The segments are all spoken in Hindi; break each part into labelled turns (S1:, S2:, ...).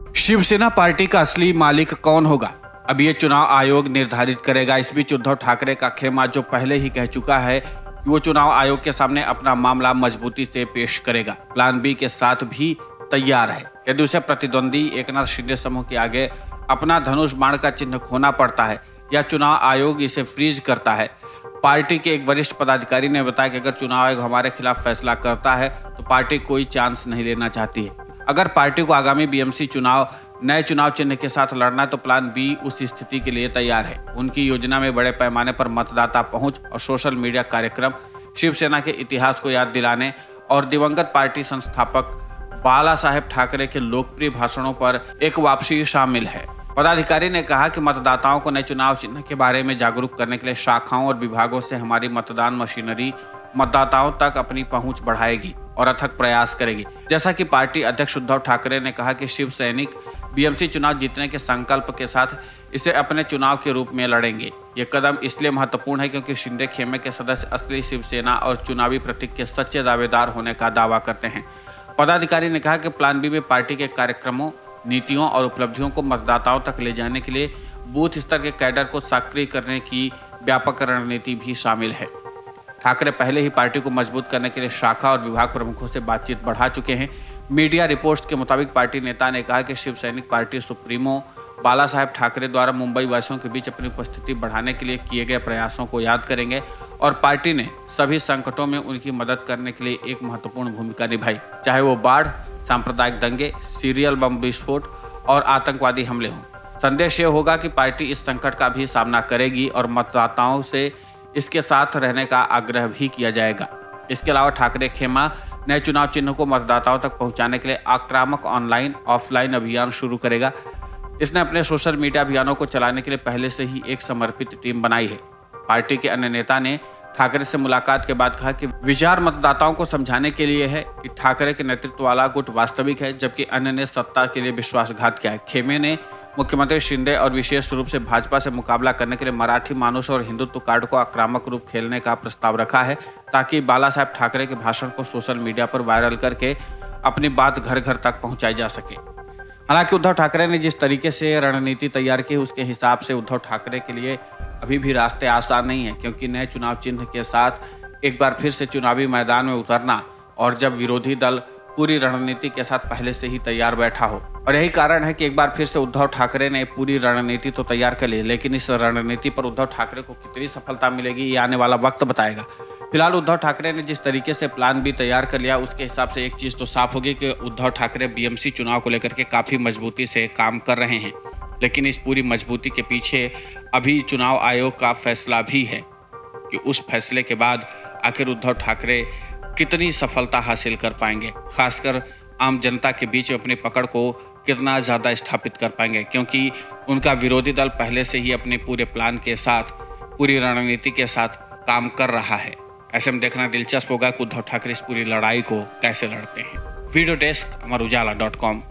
S1: शिवसेना पार्टी का असली मालिक कौन होगा, अब ये चुनाव आयोग निर्धारित करेगा। इस बीच उद्धव ठाकरे का खेमा जो पहले ही कह चुका है कि वो चुनाव आयोग के सामने अपना मामला मजबूती से पेश करेगा, प्लान बी के साथ भी तैयार है। यदि उसे प्रतिद्वंदी एकनाथ शिंदे समूह के आगे अपना धनुष बाण का चिन्ह खोना पड़ता है या चुनाव आयोग इसे फ्रीज करता है। पार्टी के एक वरिष्ठ पदाधिकारी ने बताया कि अगर चुनाव आयोग हमारे खिलाफ फैसला करता है तो पार्टी कोई चांस नहीं लेना चाहती है। अगर पार्टी को आगामी बीएमसी चुनाव नए चुनाव चिन्ह के साथ लड़ना है तो प्लान बी उस स्थिति के लिए तैयार है। उनकी योजना में बड़े पैमाने पर मतदाता पहुंच और सोशल मीडिया कार्यक्रम, शिवसेना के इतिहास को याद दिलाने और दिवंगत पार्टी संस्थापक बाला साहेब ठाकरे के लोकप्रिय भाषणों पर एक वापसी शामिल है। पदाधिकारी ने कहा कि मतदाताओं को नए चुनाव चिन्ह के बारे में जागरूक करने के लिए शाखाओं और विभागों से हमारी मतदान मशीनरी मतदाताओं तक अपनी पहुंच बढ़ाएगी और अथक प्रयास करेगी। जैसा कि पार्टी अध्यक्ष उद्धव ठाकरे ने कहा कि शिव सैनिक बीएमसी चुनाव जीतने के संकल्प के साथ इसे अपने चुनाव के रूप में लड़ेंगे। ये कदम इसलिए महत्वपूर्ण है क्योंकि शिंदे खेमे के सदस्य असली शिवसेना और चुनावी प्रतीक के सच्चे दावेदार होने का दावा करते हैं। पदाधिकारी ने कहा कि प्लान बी में पार्टी के कार्यक्रमों, नीतियों और उपलब्धियों को मतदाताओं तक ले जाने के लिए बूथ स्तर के कैडर को सक्रिय करने की व्यापक रणनीति भी शामिल है। ठाकरे पहले ही पार्टी को मजबूत करने के लिए शाखा और विभाग प्रमुखों से बातचीत बढ़ा चुके हैं। मीडिया रिपोर्ट्स के मुताबिक पार्टी नेता ने कहा कि शिव सैनिक पार्टी सुप्रीमो बाला साहेब ठाकरे द्वारा मुंबई वासियों के बीच अपनी उपस्थिति बढ़ाने के लिए किए गए प्रयासों को याद करेंगे और पार्टी ने सभी संकटों में उनकी मदद करने के लिए एक महत्वपूर्ण भूमिका निभाई, चाहे वो बाढ़, सांप्रदायिक दंगे, सीरियल बम विस्फोट और आतंकवादी हमले हों। संदेश ये होगा कि पार्टी इस संकट का भी सामना करेगी और मतदाताओं से इसके साथ रहने का आग्रह भी किया जाएगा। इसके अलावा ठाकरे खेमा नए चुनाव चिन्ह को मतदाताओं तक पहुंचाने के लिए आक्रामक ऑनलाइन ऑफलाइन अभियान शुरू करेगा। इसने अपने सोशल मीडिया अभियानों को चलाने के लिए पहले से ही एक समर्पित टीम बनाई है। पार्टी के अन्य नेता ने ठाकरे से मुलाकात के बाद कहा कि विचार मतदाताओं को समझाने के लिए है कि ठाकरे के नेतृत्व वाला गुट वास्तविक है, जबकि अन्य ने सत्ता के लिए विश्वासघात किया है। खेमे ने मुख्यमंत्री शिंदे और विशेष रूप से भाजपा से मुकाबला करने के लिए मराठी मानुष और हिंदुत्व कार्ड को आक्रामक रूप खेलने का प्रस्ताव रखा है, ताकि बाला साहेब ठाकरे के भाषण को सोशल मीडिया पर वायरल करके अपनी बात घर घर तक पहुंचाई जा सके। हालांकि उद्धव ठाकरे ने जिस तरीके से रणनीति तैयार की, उसके हिसाब से उद्धव ठाकरे के लिए अभी भी रास्ते आसान नहीं है, क्योंकि नए चुनाव चिन्ह के साथ एक बार फिर से चुनावी मैदान में उतरना और जब विरोधी दल पूरी रणनीति के साथ पहले से ही तैयार बैठा हो। और यही कारण है कि एक बार फिर से उद्धव ठाकरे ने पूरी रणनीति तो तैयार कर ली, लेकिन इस रणनीति पर उद्धव ठाकरे को कितनी सफलता मिलेगी ये आने वाला वक्त बताएगा। फिलहाल उद्धव ठाकरे ने जिस तरीके से प्लान बी तैयार कर लिया, उसके हिसाब से एक चीज तो साफ होगी कि उद्धव ठाकरे बीएमसी चुनाव को लेकर के काफी मजबूती से काम कर रहे हैं। लेकिन इस पूरी मजबूती के पीछे अभी चुनाव आयोग का फैसला भी है कि उस फैसले के बाद आखिर उद्धव ठाकरे कितनी सफलता हासिल कर पाएंगे, खासकर आम जनता के बीच अपनी पकड़ को कितना ज़्यादा स्थापित कर पाएंगे, क्योंकि उनका विरोधी दल पहले से ही अपने पूरे प्लान के साथ, पूरी रणनीति के साथ काम कर रहा है। ऐसे में देखना दिलचस्प होगा कि उद्धव ठाकरे इस पूरी लड़ाई को कैसे लड़ते हैं। Video desk amarujala.com।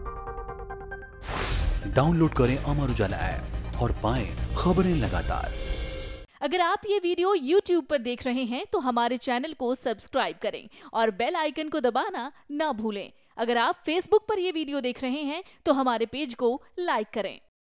S2: डाउनलोड करें अमर उजाला ऐप और पाएं खबरें लगातार।
S3: अगर आप ये वीडियो YouTube पर देख रहे हैं तो हमारे चैनल को सब्सक्राइब करें और बेल आइकन को दबाना ना भूलें। अगर आप Facebook पर ये वीडियो देख रहे हैं तो हमारे पेज को लाइक करें।